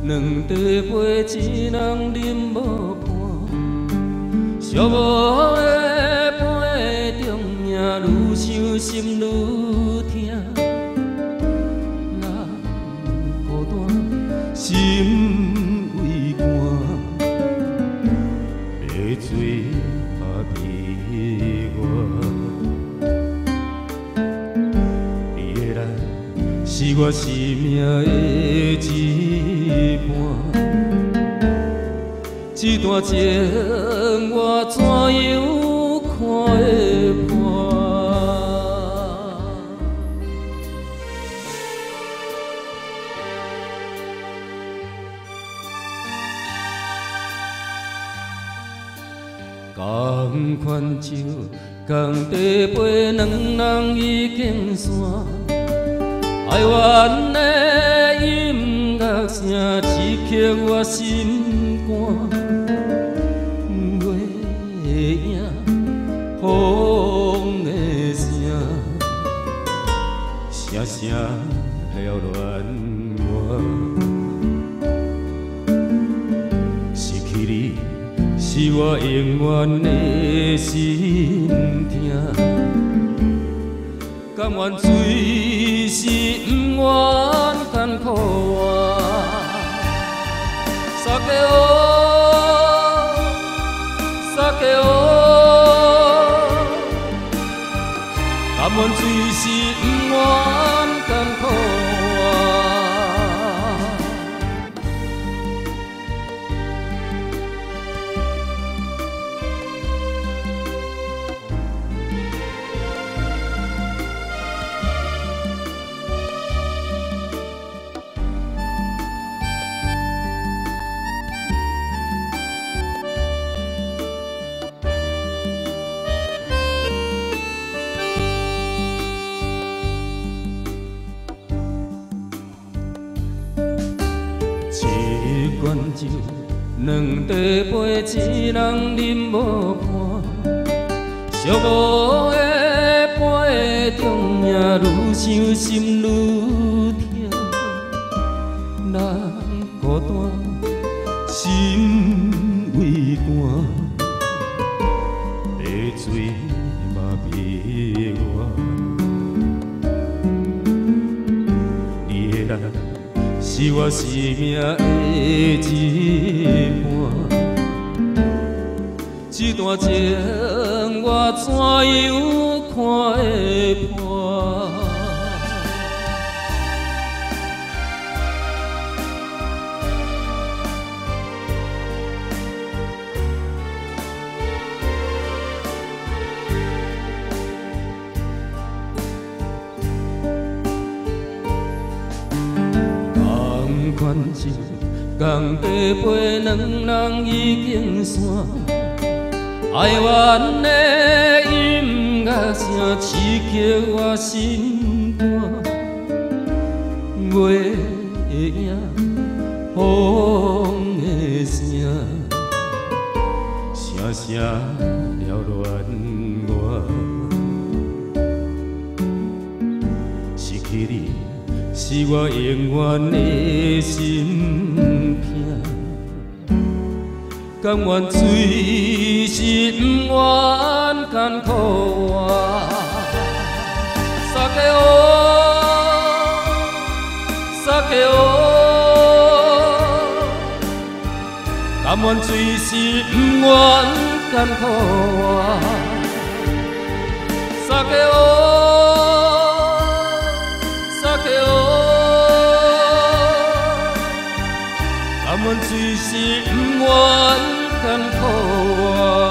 两茶杯，一人饮无半。寂寞的杯中命，愈想心愈痛。人孤单，心为寒，要醉嘛悲我。你的来是我生命的一半。这段情我怎样看会破？同款酒，同茶杯，两人已经散。哀怨的音乐声，刺激我心肝。月影，风的声，声声缭乱我。失去你，是我永远的心痛。甘愿水是不愿艰苦我，撒给我，撒给我，甘愿水是不愿艰苦我。一罐酒，两茶杯，一人饮无半。寂寞的杯中命，愈想心愈痛。人孤单，心为寒，要醉嘛悲我。你的来是我生命的一半，这段情我怎样看会破？款酒，同茶杯，两人已经散。哀怨的音乐声，刺激我心肝。月影，风的声，声声缭乱我。失去你，是我永远的心痛。甘愿水是不愿艰苦我，撒给我，撒给我，甘愿水是不愿艰苦我，撒给我，撒给我，甘愿水是不愿艰苦我。